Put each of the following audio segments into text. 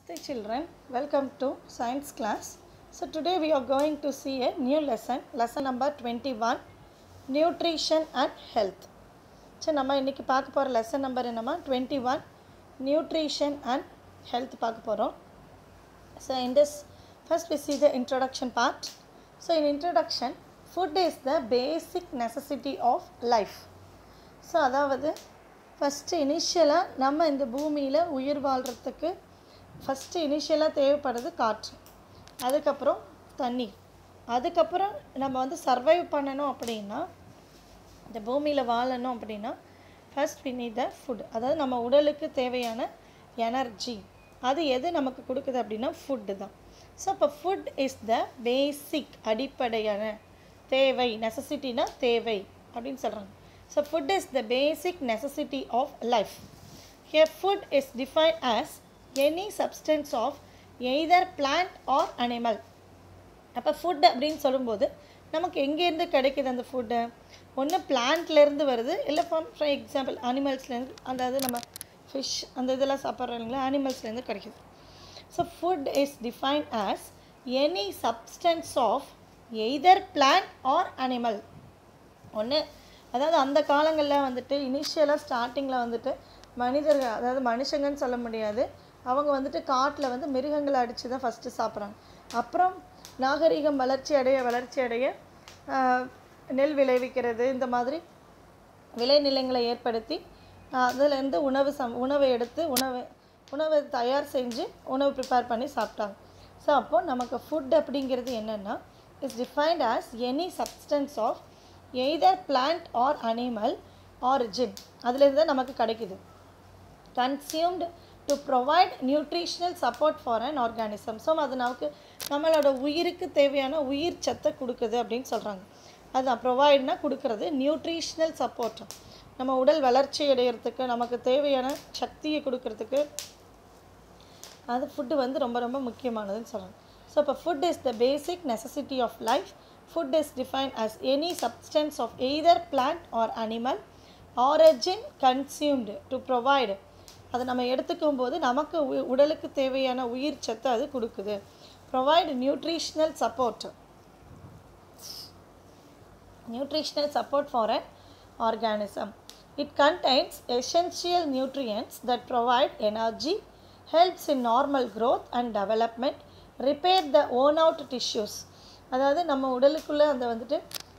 Namaste children, welcome to science class. So today we are going to see a new lesson number 21, nutrition and health. So நம்ம இன்னைக்கு பார்க்க போற lesson number என்னமா 21, nutrition and health பார்க்க போறோம். So in this first we see the introduction part. So in introduction, food is the basic necessity of life. So அதாவது first initially நம்ம இந்த பூமியில உயிர் வாழ்றதுக்கு first initially தேவைப்படுது காற்று, அதுக்கப்புறம் தண்ணீர், அதுக்கப்புறம் நம்ம வந்து சர்வைவ் பண்ணணும் அப்படின்னா இந்த பூமியில வாழணும் அப்படின்னா first we need the food. அதாவது நம்ம உடலுக்கு தேவையான எனர்ஜி அது எது நமக்கு கொடுக்குது அப்படின்னா ஃபுட் தான். ஸோ அப்போ ஃபுட் இஸ் த பேசிக் அடிப்படையான தேவை, நெசசிட்டினா தேவை அப்படின்னு சொல்கிறாங்க. So food is the basic necessity of life. Here food is defined as any substance of either plant or animal. அப்போ ஃபுட் அப்படின்னு சொல்லும்போது நமக்கு எங்கேருந்து கிடைக்குது அந்த ஃபுட்டு? ஒன்று பிளான்ட்லேருந்து வருது, இல்லை ஃபார் எக்ஸாம்பிள் அனிமல்ஸ்லேருந்து, அதாவது நம்ம ஃபிஷ் அந்த இதெல்லாம் சாப்பிட்றோம் இல்லைங்களா, அனிமல்ஸ்லேருந்து கிடைக்குது. So food is defined as any substance of either plant or animal. ஒன்று அதாவது அந்த காலங்களில் வந்துட்டு இனிஷியலாக ஸ்டார்டிங்கில் வந்துட்டு மனிதர்கள், அதாவது மனுஷங்கன்னு சொல்ல முடியாது, அவங்க வந்துட்டு காட்டில் வந்து மிருகங்களை அடித்து தான் ஃபஸ்ட்டு சாப்பிட்றாங்க. அப்புறம் நாகரிகம் வளர்ச்சி அடைய நெல் விளைவிக்கிறது, இந்த மாதிரி விளைநிலங்களை ஏற்படுத்தி அதிலேருந்து உணவை எடுத்து உணவை தயார் செஞ்சு உணவு ப்ரிப்பேர் பண்ணி சாப்பிட்டாங்க. ஸோ அப்போது நமக்கு ஃபுட் அப்படிங்கிறது என்னென்னா is defined as any substance of either plant or animal origin, அதுலேருந்து தான் நமக்கு கிடைக்குது. Consumed to provide nutritional support for an organism. So அது நமக்கு நம்மளோட உயிருக்கு தேவையான உயிர் சத்தை கொடுக்குது அப்படின்னு சொல்கிறாங்க. அதுதான் ப்ரொவைட்னா கொடுக்கறது, நியூட்ரிஷனல் சப்போர்ட் நம்ம உடல் வளர்ச்சி அடைகிறதுக்கு நமக்கு தேவையான சக்தியை கொடுக்கறதுக்கு அது ஃபுட்டு வந்து ரொம்ப ரொம்ப முக்கியமானதுன்னு சொல்கிறாங்க. ஸோ இப்போ food is the basic necessity of life. Food is defined as any substance of either plant or animal origin consumed to provide. அது நம்ம எடுத்துக்கும் போது நமக்கு உடலுக்கு தேவையான உயிர் சத்தை அது கொடுக்குது. Provide nutritional support for an organism. It contains essential nutrients that provide energy, helps in normal growth and development, repair the worn out tissues. அதாவது நம்ம உடலுக்குள்ளே அந்த வந்துட்டு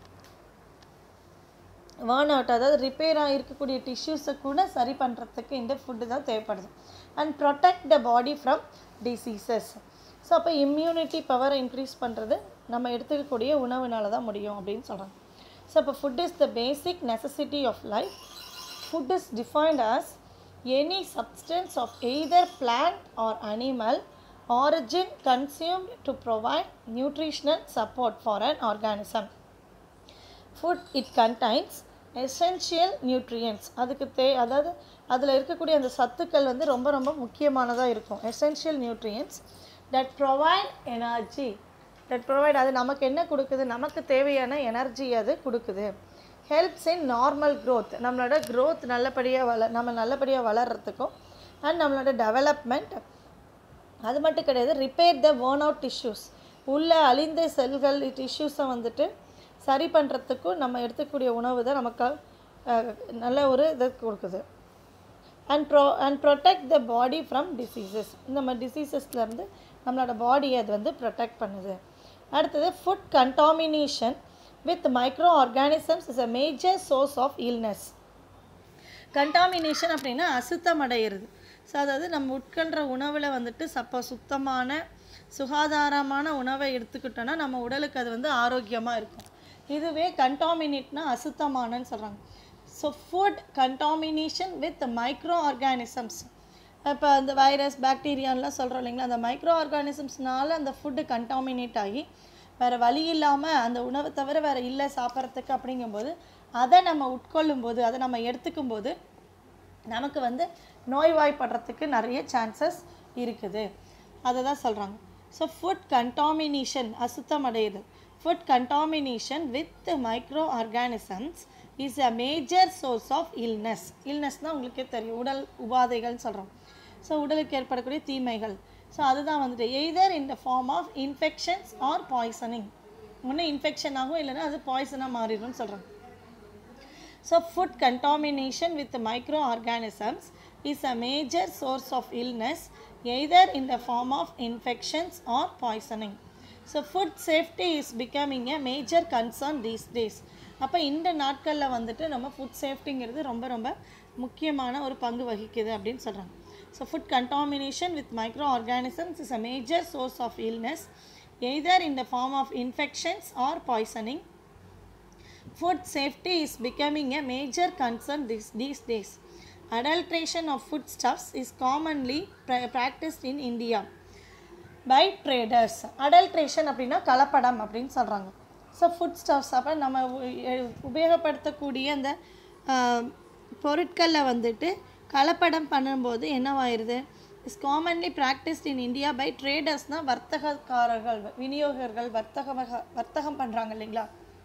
வார்ன் அவுட், அதாவது ரிப்பேராக இருக்கக்கூடிய டிஷ்யூஸை கூட சரி பண்ணுறதுக்கு இந்த ஃபுட்டு தான் தேவைப்படுது. And protect the body from diseases. So அப்போ இம்யூனிட்டி பவரை இன்க்ரீஸ் பண்ணுறது நம்ம எடுத்துக்கக்கூடிய உணவுனால தான் முடியும் அப்படின்னு சொல்கிறாங்க. ஸோ அப்போ food is the basic necessity of life. Food is defined as any substance of either plant or animal origin consumed to provide nutritional support for an organism. Food it contains essential nutrients. அதுக்கு அதாவது அதில் இருக்கக்கூடிய அந்த சத்துக்கள் வந்து ரொம்ப ரொம்ப முக்கியமானதாக இருக்கும். essential nutrients that provide energy, அது நமக்கு என்ன கொடுக்குது? நமக்கு தேவையான எனர்ஜி அது கொடுக்குது. helps in normal growth, நம்மளோட growth நம்ம நல்லபடியாக வளர்கிறதுக்கும் அண்ட் நம்மளோட டெவலப்மெண்ட். அது மட்டும் கிடையாது, repair the worn out tissues, உள்ள அழிந்த செல்கள் டிஷ்யூஸை வந்துட்டு சரி பண்ணுறதுக்கும் நம்ம எடுத்துக்கூடிய உணவு தான் நமக்கு நல்ல ஒரு இதை கொடுக்குது. And protect the body from diseases, நம்ம டிசீசஸ்லேருந்து நம்மளோட பாடியை அது வந்து ப்ரொடெக்ட் பண்ணுது. அடுத்தது food contamination with microorganisms is a major source of illness. Contamination அப்படின்னா அசுத்தம் அடையிறது. ஸோ அதாவது நம்ம உட்கொள்கிற உணவில் வந்துட்டு சுத்தமான சுகாதாரமான உணவை எடுத்துக்கிட்டோன்னா நம்ம உடலுக்கு அது வந்து ஆரோக்கியமாக இருக்கும். இதுவே கண்டாமினேட்னா அசுத்தமானன்னு சொல்கிறாங்க. So food contamination with microorganisms, இப்போ அந்த வைரஸ் பாக்டீரியான்லாம் சொல்கிறோம் இல்லைங்களா, அந்த மைக்ரோ ஆர்கானிசம்ஸ்னால அந்த ஃபுட்டு கண்டாமினேட் ஆகி வேறு வழி இல்லாமல் அந்த உணவை தவிர வேறு இல்லை சாப்பிட்றதுக்கு அப்படிங்கும்போது அதை நம்ம உட்கொள்ளும்போது, அதை நம்ம எடுத்துக்கும்போது நமக்கு வந்து நோய்வாய்ப்படுறதுக்கு நிறைய சான்சஸ் இருக்குது. அதை தான் சொல்கிறாங்க. ஸோ ஃபுட் கண்டாமினேஷன் அசுத்தம் அடையுது. Food contamination with microorganisms is a major source of இல்னஸ்னால் உங்களுக்கே தெரியும், உடல் உபாதைகள்னு சொல்கிறோம். ஸோ உடலுக்கு ஏற்படக்கூடிய தீமைகள் ஸோ அதுதான் வந்துட்டு either in the form of infections or poisoning. ஒன்று இன்ஃபெக்ஷன் ஆகும், இல்லைன்னா அது பாய்சனாக மாறிடும்னு சொல்கிறாங்க. So food contamination with microorganisms is a major source of illness either in the form of infections or poisoning. So food safety is becoming a major concern these days. அப்போ இந்த நாட்களில் வந்துட்டு நம்ம ஃபுட் சேஃப்டிங்கிறது ரொம்ப ரொம்ப முக்கியமான ஒரு பங்கு வகிக்குது அப்படின்னு சொல்கிறாங்க. So food contamination with microorganisms is a major source of illness either in the form of infections or poisoning. Food safety is becoming a major concern these days. Adulteration of foodstuffs is commonly practiced in India by traders. Adulteration அப்படின்னா கலப்படம் அப்படின்னு சொல்கிறாங்க. So food stuffs அப்போ நம்ம உபயோகப்படுத்தக்கூடிய அந்த பொருட்களில் வந்துட்டு கலப்படம் பண்ணும்போது என்னவாயிருது? Is commonly practised in India by ட்ரேடர்ஸ்னால் வர்த்தகக்காரர்கள், விநியோகர்கள், வர்த்தகம் பண்ணுறாங்க இல்லைங்களா?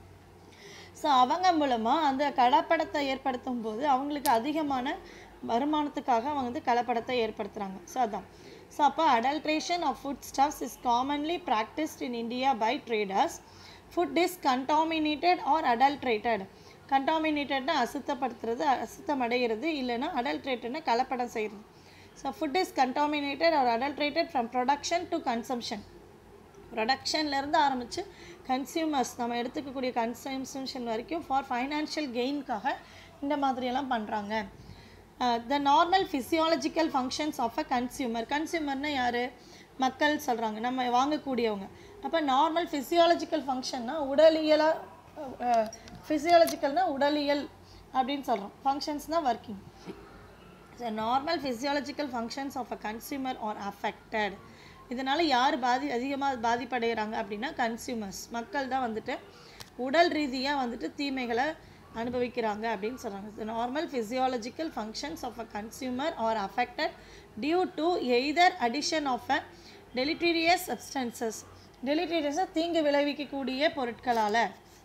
ஸோ அவங்க மூலமாக அந்த கலப்படத்தை ஏற்படுத்தும் போது அவங்களுக்கு அதிகமான வருமானத்துக்காக அவங்க வந்து கலப்படத்தை ஏற்படுத்துகிறாங்க. ஸோ அதான். ஸோ அப்போ adulteration of food stuffs is commonly practiced in India by traders. Food is contaminated or adulterated. கண்டாமினேட்டட்னா அசுத்தப்படுத்துறது, அசுத்தமடைகிறது, இல்லைன்னா அடல்ட்ரேட்டட்னா கலப்படம் செய்கிறது. So food is contaminated or adulterated from production to consumption. ப்ரொடக்ஷன்லேருந்து ஆரம்பித்து கன்சியூமர்ஸ் நம்ம எடுத்துக்கக்கூடிய கன்சம்ஷன் வரைக்கும் ஃபார் ஃபைனான்ஷியல் கெயின்காக இந்த மாதிரியெல்லாம் பண்ணுறாங்க. The normal physiological functions of a consumer. கன்சியூமர்னால் யார்? மக்கள் சொல்கிறாங்க, நம்ம வாங்கக்கூடியவங்க. அப்போ நார்மல் ஃபிசியாலஜிக்கல் ஃபங்க்ஷன்னா உடலியலாக, ஃபிசியாலஜிக்கல்னால் உடலியல் அப்படின்னு சொல்கிறோம், ஃபங்க்ஷன்ஸ்னால் working. So normal physiological functions of a consumer are affected. இதனால் யார் அதிகமாக பாதிப்படைகிறாங்க அப்படின்னா கன்சியூமர்ஸ், மக்கள் தான் வந்துட்டு உடல் ரீதியாக வந்துட்டு தீமைகளை அனுபவிக்கிறாங்க அப்படின்னு சொல்கிறாங்க. The normal physiological functions of a consumer are affected due to either addition of a deleterious substances. டெலிட்டீரியஸாக தீங்கு விளைவிக்கக்கூடிய பொருட்களால்,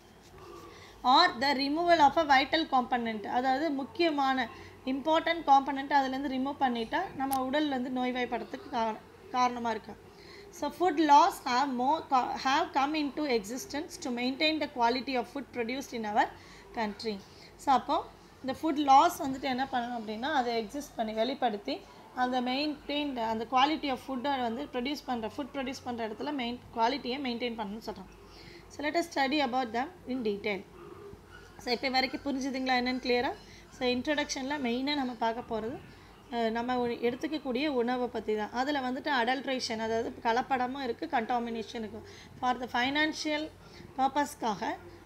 or the removal of a vital component, அதாவது முக்கியமான இம்பார்ட்டன்ட் காம்பனண்ட் அதுலேருந்து ரிமூவ் பண்ணிட்டா நம்ம உடல் வந்து நோய்வாய்ப்படுறதுக்கு காரணமாக இருக்கு. So food laws have come into existence to maintain the quality of food produced in our country. So அப்போ இந்த ஃபுட் லாஸ் வந்துட்டு என்ன பண்ணணும் அப்படின்னா அதை எக்ஸிஸ்ட் பண்ணி வெளிப்படுத்தி அந்த அந்த குவாலிட்டி ஆஃப் ஃபுட்டை வந்து ப்ரொடியூஸ் பண்ணுற இடத்துல குவாலிட்டியை மெயின்டைன் பண்ணணும்னு சொல்கிறாங்க. So let us study about them in detail. So இப்போ வரைக்கும் புரிஞ்சுதுங்களா என்னென்னு கிளியராக? ஸோ இன்ட்ரடக்ஷனில் மெயினாக நம்ம பார்க்க போகிறது நம்ம எடுத்துக்கக்கூடிய உணவை பற்றி தான். அதில் வந்துட்டு அடல்ட்ரேஷன், அதாவது கலப்படமும் இருக்குது, கண்டாமினேஷன் இருக்குது. ஃபார் த ஃபைனான்ஷியல் பர்பஸ்க்காக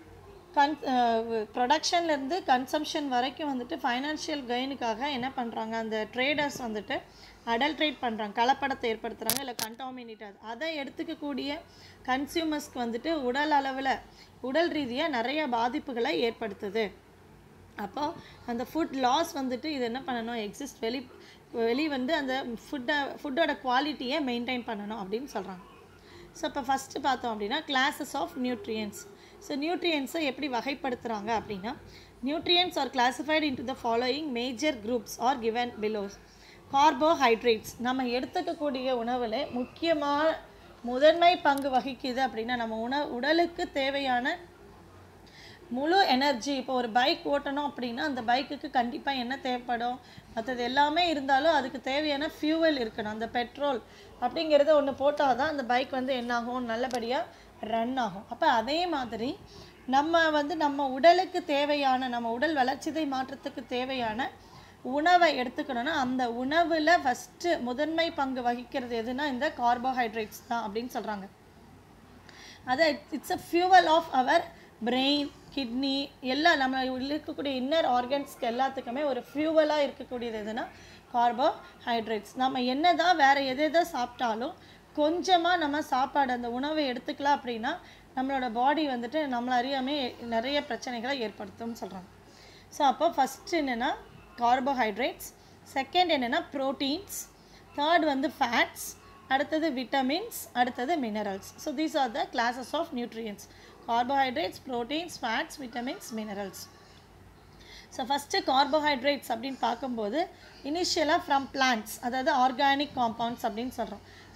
ப்ரொடக்ஷன்லேருந்து கன்சம்ஷன் வரைக்கும் வந்துட்டு ஃபைனான்ஷியல் கெயினுக்காக என்ன பண்ணுறாங்க, அந்த ட்ரேடர்ஸ் வந்துட்டு அடல்ட்ரேட் பண்ணுறாங்க, கலப்படத்தை ஏற்படுத்துகிறாங்க, இல்லை கண்டாமினேட். அதை எடுத்துக்கக்கூடிய கன்சியூமர்ஸ்க்கு வந்துட்டு உடல் ரீதியாக நிறைய பாதிப்புகளை ஏற்படுத்துது. அப்போது அந்த ஃபுட் லாஸ் வந்துட்டு இது என்ன பண்ணணும், எக்ஸிஸ்ட் வெளி வந்து அந்த ஃபுட்டோட குவாலிட்டியை மெயின்டைன் பண்ணணும் அப்படின்னு சொல்கிறாங்க. ஸோ இப்போ ஃபஸ்ட்டு பார்த்தோம் அப்படின்னா கிளாஸஸ் ஆஃப் நியூட்ரியன்ஸ். ஸோ நியூட்ரியன்ஸை எப்படி வகைப்படுத்துகிறாங்க அப்படின்னா, nutrients are classified into the following major groups are given below. Carbohydrates நம்ம எடுத்துக்கக்கூடிய உணவில் முக்கியமான முதன்மை பங்கு வகிக்குது அப்படின்னா நம்ம உடலுக்கு தேவையான முழு எனர்ஜி. இப்போ ஒரு பைக் ஓட்டணும் அப்படின்னா அந்த பைக்குக்கு கண்டிப்பாக என்ன தேவைப்படும், மற்றது எல்லாமே இருந்தாலும் அதுக்கு தேவையான ஃபியூவல் இருக்கணும். அந்த பெட்ரோல் அப்படிங்கிறத ஒன்று போட்டால் தான் அந்த பைக் வந்து என்னாகும், நல்லபடியாக ரன் ஆகும். அப்போ அதே மாதிரி நம்ம உடலுக்கு தேவையான, நம்ம உடல் வளர்ச்சிதை மாற்றத்துக்கு தேவையான உணவை எடுத்துக்கணும்னா அந்த உணவில் ஃபஸ்ட்டு முதன்மை பங்கு வகிக்கிறது எதுனா இந்த கார்போஹைட்ரேட்ஸ் தான் அப்படின்னு சொல்கிறாங்க. அது it's a fuel of our brain, kidney, எல்லாம் நம்ம இருக்கக்கூடிய இன்னர் ஆர்கன்ஸ்க்கு எல்லாத்துக்குமே ஒரு ஃபியூவலாக இருக்கக்கூடியது எதுனா கார்போஹைட்ரேட்ஸ். நம்ம என்ன தான் வேறு எதை சாப்பிட்டாலும் கொஞ்சமாக நம்ம சாப்பாடு அந்த உணவை எடுத்துக்கலாம் அப்படின்னா நம்மளோட பாடி வந்துட்டு நம்மளை அறியாமே நிறைய பிரச்சனைகளை ஏற்படுத்தும்னு சொல்கிறாங்க. ஸோ அப்போ ஃபஸ்ட்டு என்னென்னா கார்போஹைட்ரேட்ஸ், செகண்ட் என்னென்னா ப்ரோட்டீன்ஸ், தேர்ட் வந்து ஃபேட்ஸ், அடுத்தது விட்டமின்ஸ், அடுத்தது minerals. So these are the classes of nutrients: carbohydrates, proteins, fats, vitamins, minerals. So first carbohydrates அப்படின்னு பார்க்கும்போது இனிஷியலாக ஃப்ரம் பிளான்ட்ஸ், அதாவது ஆர்கானிக் காம்பவுண்ட்ஸ் அப்படின்னு சொல்கிறோம். ஸோ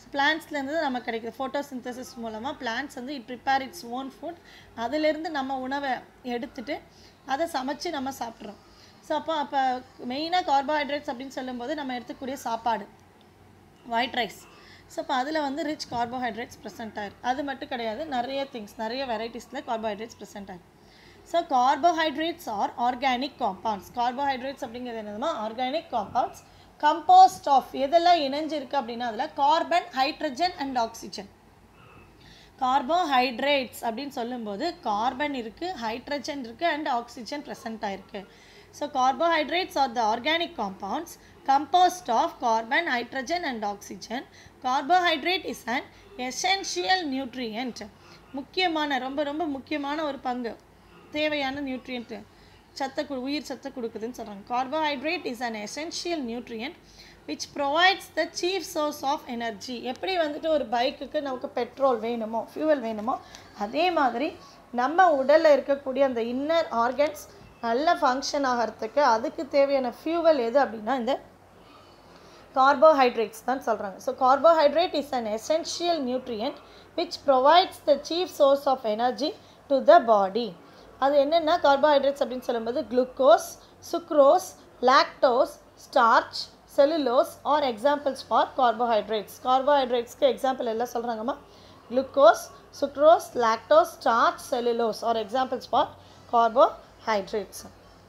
பிளான்ட்ஸ்லேருந்து நமக்கு கிடைக்குது. ஃபோட்டோசிந்தசிஸ் மூலமாக பிளான்ட்ஸ் வந்து it prepare its own food. அதிலேருந்து நம்ம உணவை எடுத்துகிட்டு அதை சமைச்சு நம்ம சாப்பிட்றோம். ஸோ அப்போ மெயினாக கார்போஹைட்ரேட்ஸ் அப்படின்னு சொல்லும்போது நம்ம எடுத்துக்கூடிய சாப்பாடு ஒயிட் ரைஸ். ஸோ அப்போ அதில் வந்து ரிச் கார்போஹைட்ரேட்ஸ் ப்ரெசென்ட் ஆகிருக்கு. அது மட்டும் கிடையாது, நிறைய திங்ஸ், நிறைய வெரைட்டிஸில் கார்போஹைட்ரேட்ஸ் ப்ரெசென்ட் ஆகிருக்கு. So carbohydrates are organic compounds. Carbohydrates அப்படிங்கிறது என்னதுமா, ஆர்கானிக் காம்பவுண்ட்ஸ் கம்போஸ்ட் ஆஃப் எதெல்லாம் இணைஞ்சிருக்கு அப்படின்னா அதில் carbon, hydrogen and oxygen. Carbohydrates அப்படின்னு சொல்லும்போது கார்பன் இருக்குது, ஹைட்ரஜன் இருக்குது அண்ட் ஆக்சிஜன் ப்ரெசென்ட் ஆகிருக்கு. So carbohydrates are the organic compounds composed of carbon, hydrogen and oxygen. Carbohydrate is an essential nutrient. முக்கியமான ரொம்ப முக்கியமான ஒரு பங்கு, தேவையான நியூட்ரியன்ட், உயிர் சத்தை கொடுக்குதுன்னு சொல்கிறாங்க. Carbohydrate is an essential nutrient which provides the chief source of energy. எப்படி வந்துட்டு ஒரு பைக்குக்கு நமக்கு பெட்ரோல் வேணுமோ, ஃபியூவல் வேணுமோ, அதே மாதிரி நம்ம உடலில் இருக்கக்கூடிய அந்த இன்னர் ஆர்கன்ஸ் நல்லா ஃபங்க்ஷன் ஆகிறதுக்கு அதுக்கு தேவையான ஃபியூவல் எது அப்படின்னா இந்த carbohydrates தான் சொல்கிறாங்க. ஸோ carbohydrate is an essential nutrient which provides the chief source of energy to the body. அது என்னென்னா கார்போஹைட்ரேட்ஸ் அப்படின்னு சொல்லும்போது glucose, sucrose, lactose, starch, cellulose are examples for carbohydrates. கார்போஹைட்ரேட்ஸ்க்கு எக்ஸாம்பிள் எல்லாம் சொல்கிறாங்கம்மா. Glucose, sucrose, lactose, starch, cellulose are examples for carbohydrates.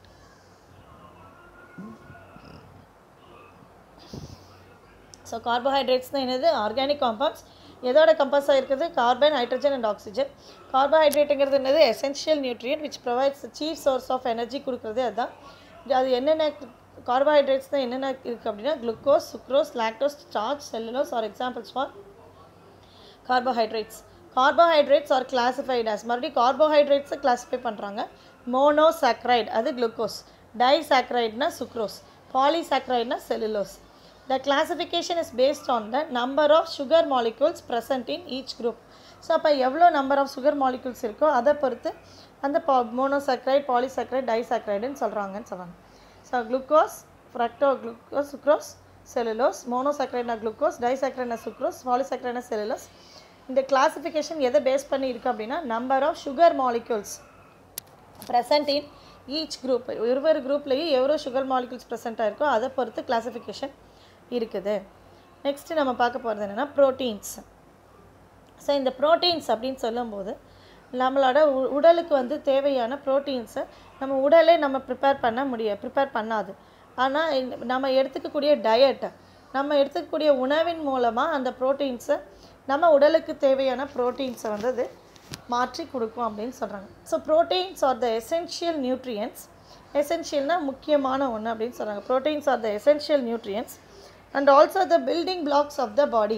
So carbohydrates தான் என்னது, organic compounds. எதோட கம்போஸ் ஆகிருக்குது, கார்பன், ஹைட்ரஜன் அண்ட் ஆக்சிஜன். கார்போஹைட்ரேட்டுங்கிறது என்னது, essential nutrient which provides chief source of energy கொடுக்குறது. அதுதான் அது என்னென்ன கார்போஹைட்ரேட்ஸ் தான் என்னென்ன இருக்குது அப்படின்னா glucose, sucrose, lactose, starch, cellulose are examples for carbohydrates. Carbohydrates are classified as, மறுபடியும் கார்போஹைட்ரேட்ஸை கிளாஸிஃபை பண்ணுறாங்க. மோனோசாக்ரைட் அது குளுக்கோஸ், டைசாக்ரைட்னா சுக்ரோஸ், பாலிசாக்ரைட்னா cellulose. The classification is based on the number of sugar molecules present in each group. So அப்போ எவ்வளோ number of sugar molecules இருக்கோ அதை பொறுத்து அந்த மோனோசாக்ரைட், பாலிசாக்ரைட், டைசாக்ரைடுன்னு சொல்கிறாங்கன்னு சொல்கிறாங்க. So glucose, glucose, sucrose, cellulose. மோனோசாக்ரைட்னா குளுக்கோஸ், டைசாக்ரைட்னா சுக்ரோஸ், பாலிசாக்ரைட்னா செல்லுலோஸ். இந்த கிளாஸிஃபிகேஷன் எதை பேஸ் பண்ணி இருக்குது அப்படின்னா number of sugar molecules present in each group. ஒவ்வொரு குரூப்லேயும் எவ்வளோ சுகர் மாலிகுல்ஸ் ப்ரெசென்ட் ஆகிருக்கோ அதை பொறுத்து கிளாஸிஃபிகேஷன் இருக்குது. நெக்ஸ்ட்டு நம்ம பார்க்க போகிறது என்னென்னா ப்ரோட்டீன்ஸ். ஸோ இந்த ப்ரோட்டீன்ஸ் அப்படின்னு சொல்லும்போது நம்மளோட உடலுக்கு வந்து தேவையான ப்ரோட்டீன்ஸை நம்ம உடலே நம்ம ப்ரிப்பேர் பண்ணாது. ஆனால் நம்ம எடுத்துக்கக்கூடிய டயட்டை, நம்ம எடுத்துக்கக்கூடிய உணவின் மூலமாக அந்த ப்ரோட்டீன்ஸை நம்ம உடலுக்கு தேவையான ப்ரோட்டீன்ஸை வந்து அது மாற்றி கொடுக்கும் அப்படின்னு சொல்கிறாங்க. So proteins are the essential nutrients. எசென்ஷியல்னால் முக்கியமான ஒன்று அப்படின்னு சொல்கிறாங்க. Proteins are the essential nutrients and also the building blocks of the body.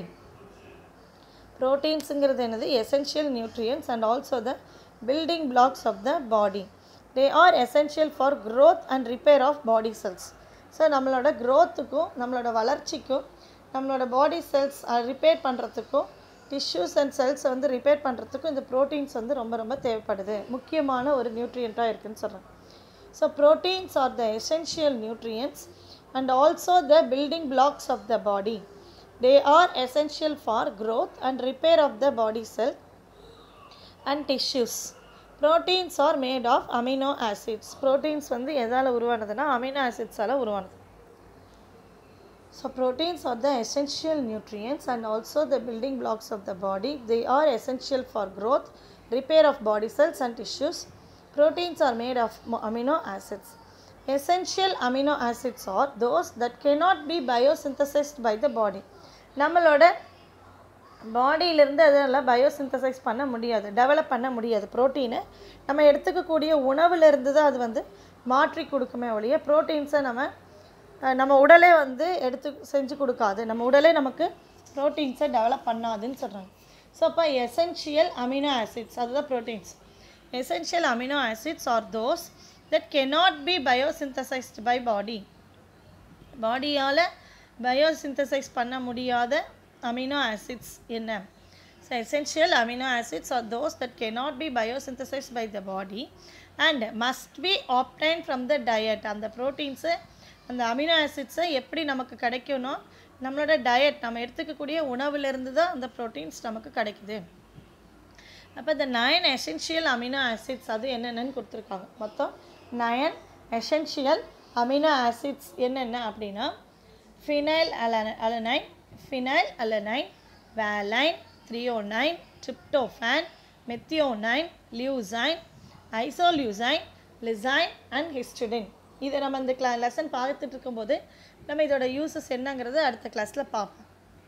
Proteins என்னது essential nutrients and also the building blocks of the body. They are essential for growth and repair of body cells. ஸோ நம்மளோட க்ரோத்துக்கும் நம்மளோட வளர்ச்சிக்கும் நம்மளோட body cells repair பண்ணுறதுக்கும் tissues and செல்ஸை வந்து ரிப்பேர் பண்ணுறதுக்கும் இந்த ப்ரோட்டீன்ஸ் வந்து ரொம்ப தேவைப்படுது, முக்கியமான ஒரு நியூட்ரியண்ட்டாக இருக்குதுன்னு சொல்கிறாங்க. So proteins are the essential nutrients and also the building blocks of the body. They are essential for growth and repair of the body cell and tissues. Proteins are made of amino acids. Proteins வந்து எதால உருவானதுன்னா amino acids ஆல உருவானது. So proteins are the essential nutrients and also the building blocks of the body. They are essential for growth, repair of body cells and tissues. Proteins are made of amino acids. Essential amino acids are those that cannot be biosynthesized by the body. நம்மளோட பாடியிலிருந்து அதெல்லாம் பயோசிந்தசைஸ் பண்ண முடியாது, develop பண்ண முடியாது. ப்ரோட்டீனை நம்ம எடுத்துக்கக்கூடிய உணவுலேருந்து தான் அது வந்து மாற்றி கொடுக்குமே ஒழிய ப்ரோட்டீன்ஸை நம்ம உடலே வந்து செஞ்சு கொடுக்காது. நம்ம உடலே நமக்கு ப்ரோட்டீன்ஸை டெவலப் பண்ணாதுன்னு சொல்கிறாங்க. ஸோ அப்போ எசென்ஷியல் அமினோ ஆசிட்ஸ் அதுதான் proteins. Essential amino acids are those that cannot be biosynthesized by body. பாடியால் biosynthesize பண்ண முடியாத அமினோ ஆசிட்ஸ் என்ன? So essential amino acids are those that cannot be biosynthesized by the body and must be obtained from the diet. அந்த proteins அந்த amino ஆசிட்ஸை எப்படி நமக்கு கிடைக்கும்னா நம்மளோட டயட் நம்ம எடுத்துக்கக்கூடிய உணவிலிருந்து தான் அந்த ப்ரோட்டீன்ஸ் நமக்கு கிடைக்குது. அப்போ இந்த 9 எசென்ஷியல் அமினோ ஆசிட்ஸ் அது என்னென்னு கொடுத்துருக்காங்க. மொத்தம் 9 எசென்ஷியல் அமினோ ஆசிட்ஸ் என்னென்ன அப்படின்னா phenylalanine, valine, threonine, tryptophan, methionine, leucine, isoleucine, lysine and histidine. இதை நம்ம இந்த லெசன் பார்த்துட்டு இருக்கும்போது நம்ம இதோட யூசஸ் என்னங்கிறது அடுத்த கிளாஸில் பார்ப்போம்.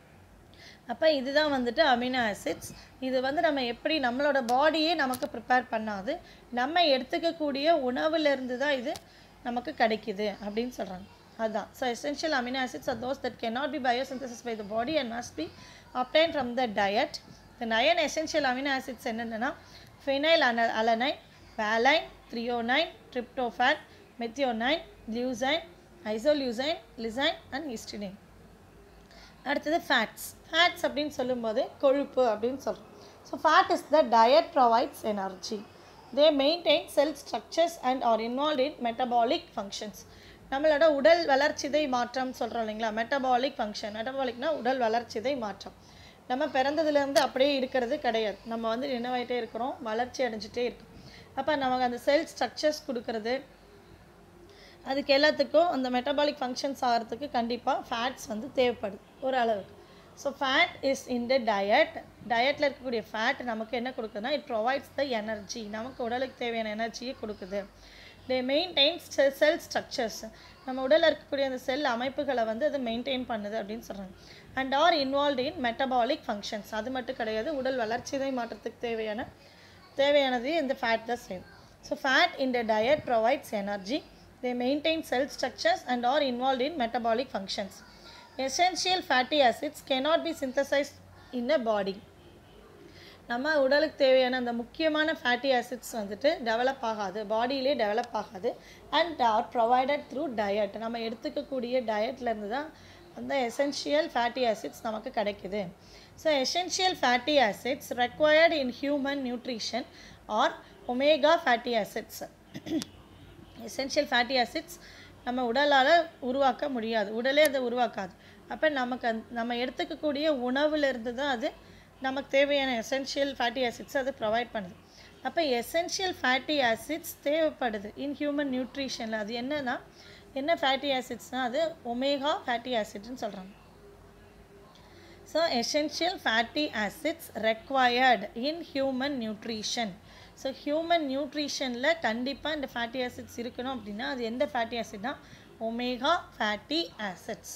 அப்போ இதுதான் வந்துட்டு அமினோ ஆசிட்ஸ். இது வந்து நம்ம எப்படி நம்மளோட பாடியே நமக்கு ப்ரிப்பேர் பண்ணாது, நம்ம எடுத்துக்கக்கூடிய உணவுலேருந்து தான் இது நமக்கு கிடைக்குது அப்படின்னு சொல்கிறாங்க. அதுதான். So essential amino acids are those that can not be biosynthesis by the body and must be obtained from the diet. The 9 essential amino acids என்னென்னா phenyl alanine, valine, threonine, tryptophan, methionine, leucine, isoleucine, lysine and histidine. அடுத்தது fats. Fats அப்படின்னு சொல்லும்போது கொழுப்பு அப்படின்னு சொல்கிறோம். So fat is the diet provides energy. They maintain cell structures and are involve in metabolic functions. நம்மளோட உடல் வளர்ச்சிதை மாற்றம் சொல்கிறோம் இல்லைங்களா, மெட்டபாலிக் ஃபங்க்ஷன். மெட்டபாலிக்னா உடல் வளர்ச்சிதை மாற்றம். நம்ம பிறந்ததுலேருந்து அப்படியே இருக்கிறது கிடையாது, நம்ம வந்து என்னவாயிட்டே இருக்கிறோம், வளர்ச்சி அடைஞ்சிட்டே இருக்கும். அப்போ நமக்கு அந்த செல் ஸ்ட்ரக்சர்ஸ் கொடுக்கறது, அதுக்கு எல்லாத்துக்கும் அந்த மெட்டபாலிக் ஃபங்க்ஷன்ஸ் ஆகிறதுக்கு கண்டிப்பாக ஃபேட்ஸ் வந்து தேவைப்படுது ஒரு அளவுக்கு. So fat is in the டயட்டில் இருக்கக்கூடிய ஃபேட் நமக்கு என்ன கொடுக்குதுன்னா இட் ப்ரொவைட்ஸ் த எனர்ஜி, நமக்கு உடலுக்கு தேவையான எனர்ஜியை கொடுக்குது. தே மெயின்டைன் செல் ஸ்ட்ரக்சர்ஸ், நம்ம உடலில் இருக்கக்கூடிய அந்த செல் அமைப்புகளை வந்து அது மெயின்டைன் பண்ணுது அப்படின்னு சொல்கிறாங்க. And are involve in metabolic functions. அது மட்டும் கிடையாது, உடல் வளர்ச்சிதை மாற்றத்துக்கு தேவையானது இந்த ஃபேட் தான் செய்யும். So fat in the diet provides energy. They maintain cell structures and are involved in metabolic functions. Essential fatty acids cannot be synthesized in a body. நம்ம உடலுக்கு தேவையான அந்த முக்கியமான ஃபேட்டி ஆசிட்ஸ் வந்துட்டு டெவலப் ஆகாது, பாடியிலே டெவலப் ஆகாது. And are provided through diet. நம்ம எடுத்துக்கக்கூடிய டயட்லேருந்து தான் அந்த எசென்ஷியல் ஃபேட்டி ஆசிட்ஸ் நமக்கு கிடைக்குது. So essential fatty acids required in human nutrition are omega fatty acids. Essential fatty acids நம்ம உடலால் உருவாக்க முடியாது, உடலே அதை உருவாக்காது. அப்போ நமக்கு நம்ம எடுத்துக்கக்கூடிய உணவுலேருந்து தான் அது நமக்கு தேவையான எசென்ஷியல் ஃபேட்டி ஆசிட்ஸ் அது ப்ரொவைட் பண்ணுது. அப்போ எசென்ஷியல் ஃபேட்டி ஆசிட்ஸ் தேவைப்படுது இன் ஹியூமன் நியூட்ரிஷனில். அது என்னன்னா என்ன ஃபேட்டி ஆசிட்ஸ்னால் அது ஒமேகா ஃபேட்டி ஆசிட்னு சொல்கிறாங்க. So essential fatty acids required in human nutrition. So human நியூட்ரிஷனில் கண்டிப்பாக இந்த ஃபேட்டி ஆசிட்ஸ் இருக்கணும் அப்படின்னா அது எந்த ஃபேட்டி ஆசிட்னா omega fatty acids.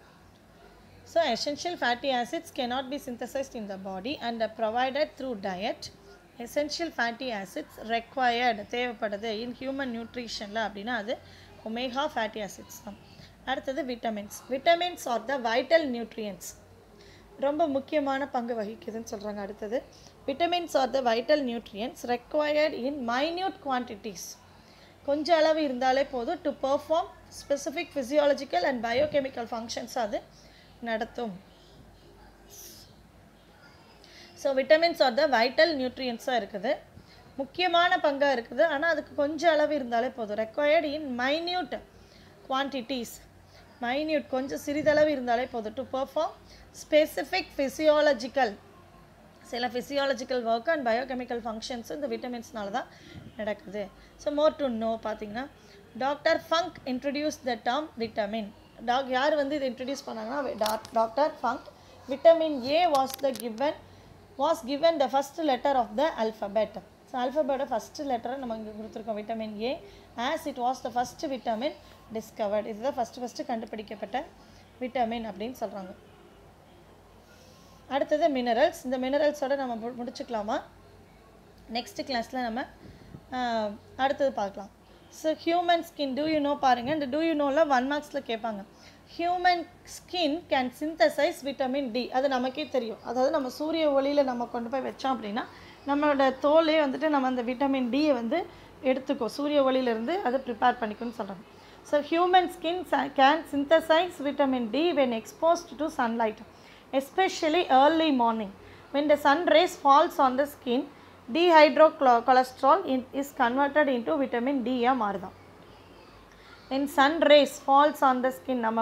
So essential fatty acids cannot be synthesized in the body and are provided through diet. Essential fatty acids required தேவைப்படுது in human நியூட்ரிஷனில் அப்படின்னா அது ஒமேகா ஃபேட்டி ஆசிட்ஸ் தான். அடுத்தது vitamins. Vitamins are the vital nutrients, ரொம்ப முக்கியமான பங்கு வகிக்குதுன்னு சொல்கிறாங்க. அடுத்தது vitamins are the vital nutrients required in minute quantities. கொஞ்சம் அளவு இருந்தாலே போதும் to perform specific physiological and biochemical functions அது நடத்தும். So vitamins are the vital நியூட்ரியன்ஸாக இருக்குது, முக்கியமான பங்காக இருக்குது. ஆனால் அதுக்கு கொஞ்சம் அளவு இருந்தாலே போதும். Required in minute quantities, minute கொஞ்சம் சிறிதளவு இருந்தாலே போதும் டு பெர்ஃபார்ம் ஸ்பெசிஃபிக் ஃபிசியாலஜிக்கல், சில physiological work and biochemical functions இந்த விட்டமின்ஸ்னால தான் நடக்குது. ஸோ மோர் டு நோ பார்த்தீங்கன்னா doctor Funk introduce the term vitamin. யார் வந்து இதை இன்ட்ரடியூஸ் பண்ணாங்கன்னா doctor Funk. Vitamin A was given the first letter of the alphabet. So ஆல்ஃபபெட்டோட ஃபஸ்ட்டு லெட்டரை நம்ம இங்கே கொடுத்துருக்கோம் vitamin A, as it was the first vitamin discovered. இதுதான் ஃபஸ்ட்டு கண்டுபிடிக்கப்பட்ட விட்டமின் அப்படின்னு சொல்கிறாங்க. அடுத்தது மினரல்ஸ். இந்த மினரல்ஸோடு நம்ம முடிச்சுக்கலாமா? நெக்ஸ்ட் கிளாஸில் நம்ம அடுத்தது பார்க்கலாம். So human skin do you know பாருங்கள். இந்த டூ யூ நோவில் 1 மார்க்ஸில் கேட்பாங்க. Human skin can synthesize vitamin D. அது நமக்கே தெரியும். அதாவது நம்ம சூரிய ஒளியில் நம்ம கொண்டு போய் வச்சோம் அப்படின்னா நம்மளோட தோலே வந்துட்டு நம்ம அந்த விட்டமின் டியை வந்து எடுத்துக்கோ, சூரிய ஒளியிலேருந்து அதை ப்ரிப்பேர் பண்ணிக்கணும்னு சொல்கிறாங்க. So human skin can synthesize vitamin D when exposed to sunlight, especially early morning. When the sun rays falls on the skin, dehydrocholesterol is converted into vitamin D மாறுதான். When sun rays falls on the skin, நம்ம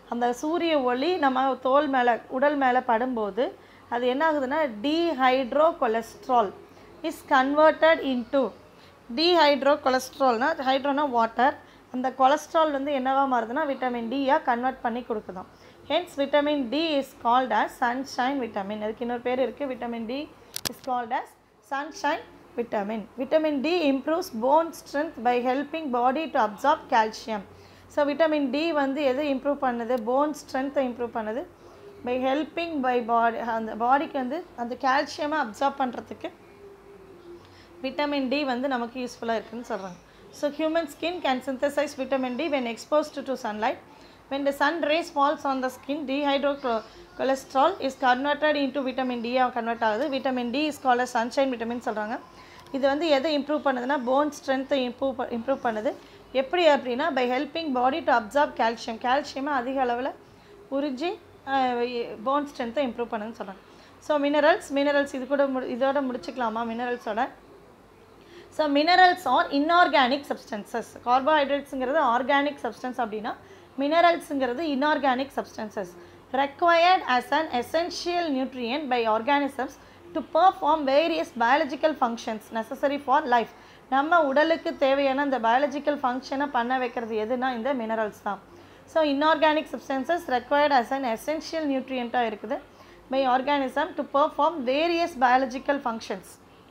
அந்த சூரிய ஒளி நம்ம தோல் மேலே உடல் மேலே படும்போது அது என்ன ஆகுதுன்னா dehydro cholesterol is converted into dehydro கொலஸ்ட்ரால்னா ஹைட்ரோனா வாட்டர் அந்த கொலஸ்ட்ரால் வந்து என்னவா மாறுதுன்னா விட்டமின் டியாக கன்வெர்ட் பண்ணி கொடுக்குதோம். Hence vitamin D is called as sunshine vitamin. அதுக்கு இன்னொரு பேர் இருக்குது. Vitamin D is called as sunshine vitamin. Vitamin D improves bone strength by helping body to absorb calcium. So vitamin D வந்து எது improve பண்ணுது? Phone ஸ்ட்ரென்த்தை improve பண்ணுது. By helping by பாடி அந்த பாடிக்கு வந்து அந்த கால்சியமை அப்சார்ப் பண்ணுறதுக்கு விட்டமின் டி வந்து நமக்கு யூஸ்ஃபுல்லாக இருக்குதுன்னு சொல்கிறாங்க. So human skin can synthesize vitamin D when exposed to sunlight. When the sun rays falls on the skin, dehydrocholesterol is converted into vitamin D convert ஆகுது. Vitamin D is called as sunshine vitamin சொல்கிறாங்க. இது வந்து எதை improve பண்ணுதுன்னா phone ஸ்ட்ரென்த்தை improve பண்ணுது. எப்படி அப்படின்னா by helping body to absorb calcium. கால்சியமை அதிக அளவில் உறிஞ்சி போன் ஸ்ட்ரென்த்தை இம்ப்ரூவ் பண்ணுதுன்னு சொல்கிறாங்க. ஸோ மினரல்ஸ் இது கூட இதோட முடிச்சுக்கலாமா மினரல்ஸோட? So minerals are inorganic substances. கார்போஹைட்ரேட்ஸுங்கிறது ஆர்கானிக் சப்ஸ்டன்ஸ் அப்படின்னா மினரல்ஸுங்கிறது inorganic substances required as an essential nutrient by organisms to perform various biological functions necessary for life. நம்ம உடலுக்கு தேவையான அந்த பயாலஜிக்கல் ஃபங்க்ஷனை பண்ண வைக்கிறது எதுனா இந்த மினரல்ஸ் தான். So inorganic substances required as an essential nutrient-ஆக இருக்குது by organism to perform various biological functions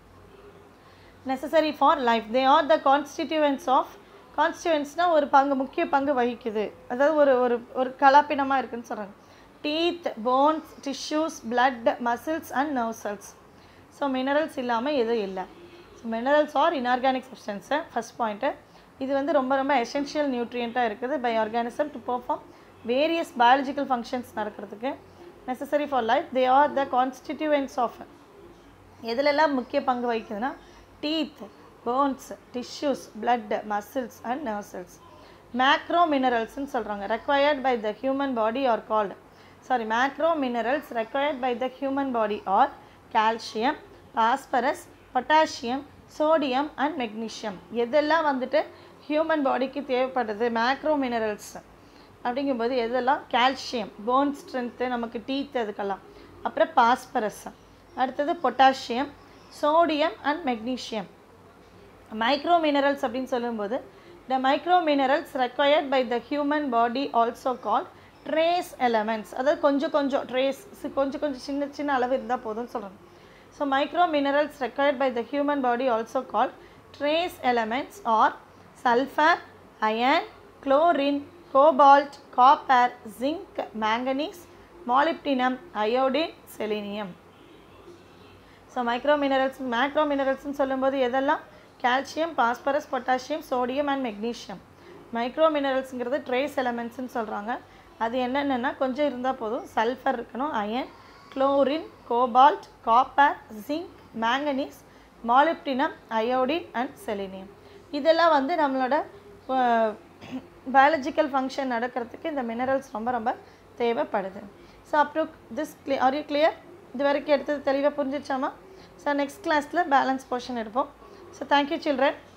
necessary for life. They are the constituents of கான்ஸ்டியூவன்ஸ்னால் ஒரு முக்கிய பங்கு வகிக்குது. அதாவது ஒரு கலப்பினமாக இருக்குதுன்னு சொல்கிறாங்க. Teeth, bones, tissues, blood, muscles and nerve cells. So minerals இல்லாமல் எதுவும் இல்லை. So minerals are inorganic substance first point. இது வந்து ரொம்ப எசென்ஷியல் நியூட்ரியண்ட்டாக இருக்குது by organism to perform various biological functions நடக்கிறதுக்கு necessary for life. They are the constituents of எதுலெல்லாம் முக்கிய பங்கு வகிக்குதுன்னா teeth, bones, tissues, blood, muscles and nerve cells. Macro minerals ன்னு சொல்கிறாங்க. required by the human body are called macro minerals required by the human body are calcium, phosphorus, potassium, sodium and magnesium. எதெல்லாம் வந்துட்டு human பாடிக்கு தேவைப்படுது macro minerals அப்படிங்கும்போது எதெல்லாம்? Calcium, bone strength, நமக்கு teeth, அதுக்கெல்லாம். அப்புறம் பாஸ்பரஸ், அடுத்தது potassium, sodium and magnesium. Micro minerals அப்படின்னு சொல்லும்போது the micro minerals required by the human body also called trace elements. அதாவது கொஞ்சம் ட்ரேஸ் கொஞ்சம் சின்ன அளவு இருந்தால் போதும்னு சொல்கிறாங்க. So micro minerals required by the human body also called trace elements are sulfur, iron, chlorine, cobalt, copper, zinc, manganese, molybdenum, iodine, selenium. So macro மினரல்ஸ்னு சொல்லும்போது எதெல்லாம்? Calcium, phosphorus, potassium, sodium and magnesium. Micro மினரல்ஸுங்கிறது trace எலமெண்ட்ஸ்ன்னு சொல்கிறாங்க. அது என்னென்னா கொஞ்சம் இருந்தால் போதும். சல்ஃபர் இருக்கணும், iron, chlorine, cobalt, copper, zinc, manganese, molybdenum, iodine and selenium. இதெல்லாம் வந்து நம்மளோட பயாலஜிக்கல் ஃபங்க்ஷன் நடக்கிறதுக்கு இந்த மினரல்ஸ் ரொம்ப தேவைப்படுது. So up to this are you clear? இது வரைக்கும் எடுத்தது தெளிவாக புரிஞ்சிச்சாமா? ஸோ நெக்ஸ்ட் கிளாஸில் பேலன்ஸ் போர்ஷன் எடுப்போம். So thank you children.